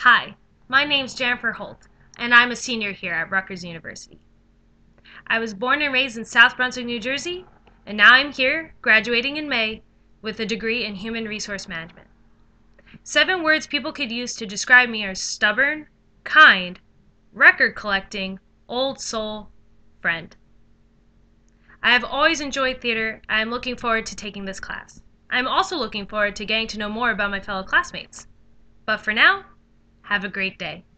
Hi, my name's Jennifer Holt, and I'm a senior here at Rutgers University. I was born and raised in South Brunswick, New Jersey, and now I'm here, graduating in May, with a degree in Human Resource Management. 7 words people could use to describe me are stubborn, kind, record collecting, old soul, friend. I have always enjoyed theater, and I'm looking forward to taking this class. I'm also looking forward to getting to know more about my fellow classmates. But for now, have a great day.